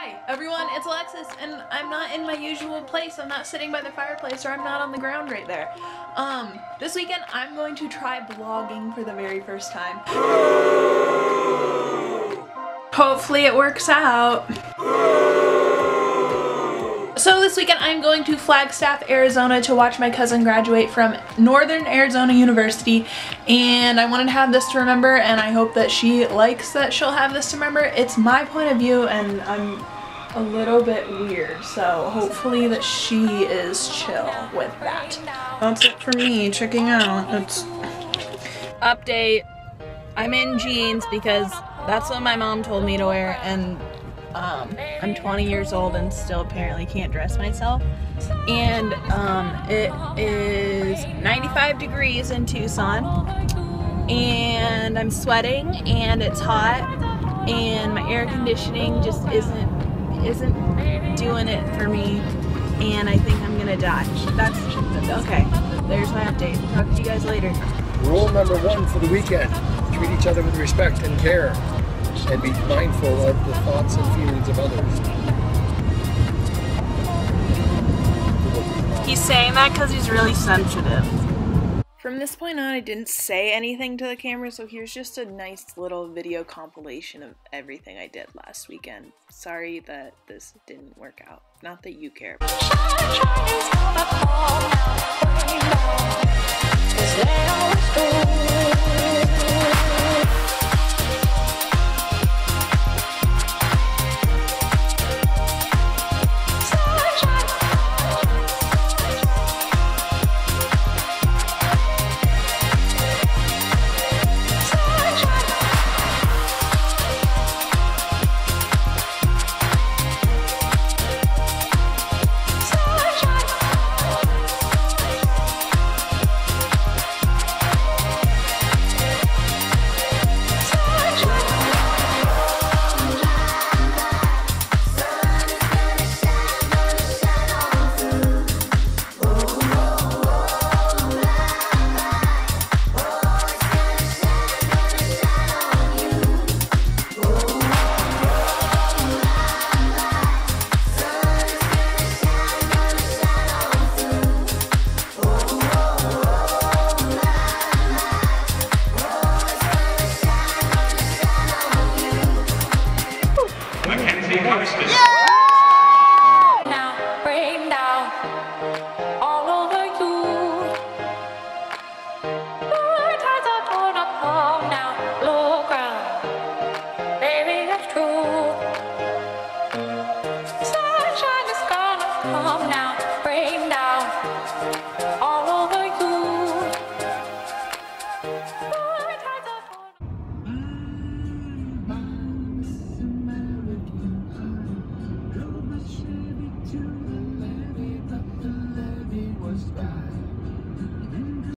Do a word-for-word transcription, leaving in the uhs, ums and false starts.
Hi everyone, it's Alexis, and I'm not in my usual place. I'm not sitting by the fireplace, or I'm not on the ground right there. Um, this weekend I'm going to try vlogging for the very first time. Hopefully it works out. So this weekend I'm going to Flagstaff, Arizona to watch my cousin graduate from Northern Arizona University, and I wanted to have this to remember, and I hope that she likes that she'll have this to remember. It's my point of view and I'm a little bit weird, so hopefully that she is chill with that. That's it for me checking out. It's update. I'm in jeans because that's what my mom told me to wear, and Um, I'm twenty years old and still apparently can't dress myself. And um, it is ninety-five degrees in Tucson, and I'm sweating, and it's hot, and my air conditioning just isn't isn't doing it for me, and I think I'm gonna die. That's okay. There's my update. Talk to you guys later. Rule number one for the weekend: treat each other with respect and care, and be mindful of the thoughts and feelings of others. He's saying that because he's really sensitive. From this point on, I didn't say anything to the camera, so here's just a nice little video compilation of everything I did last weekend. Sorry that this didn't work out. Not that you care. To the levee, but the levee was bad.